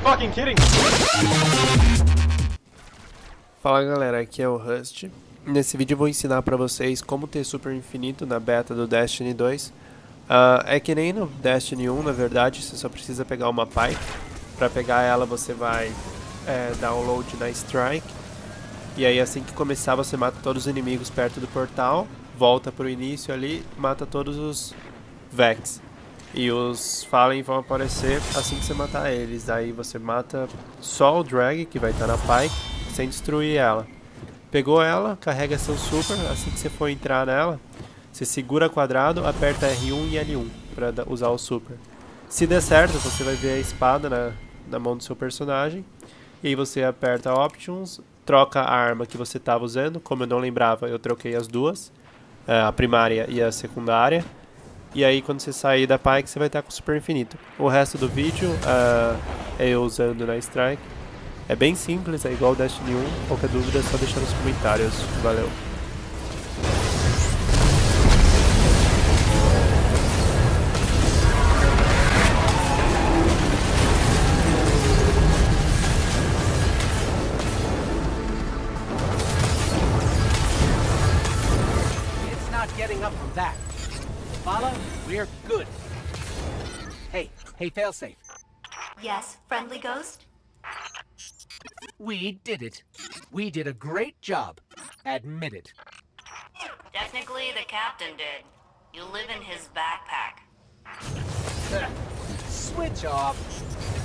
fucking kidding me? Fala galera, aqui é o Rust. Nesse vídeo eu vou ensinar pra vocês como ter super infinito na beta do Destiny 2. É que nem no Destiny 1, na verdade, você só precisa pegar uma Pike. Pra pegar ela você vai download na Strike. E aí assim que começar você mata todos os inimigos perto do portal. Volta pro início ali, mata todos os Vex. E os Fallen vão aparecer assim que você matar eles. Aí você mata só o Drag, que vai estar na Pike, sem destruir ela. Pegou ela, carrega seu super, assim que você for entrar nela, você segura quadrado, aperta R1 e L1 para usar o super. Se der certo, você vai ver a espada na mão do seu personagem. E aí você aperta Options, troca a arma que você estava usando. Como eu não lembrava, eu troquei as duas, a primária e a secundária. E aí quando você sair da Pike, você vai estar com o super infinito. O resto do vídeo é eu usando na Strike. É bem simples, é igual o Destiny 1. Qualquer dúvida é só deixar nos comentários. Valeu! It's not getting up from that. Follow? We're good. Hey, failsafe. Yes, friendly ghost? We did it. We did a great job. Admit it. Technically, the captain did. You live in his backpack. Switch off.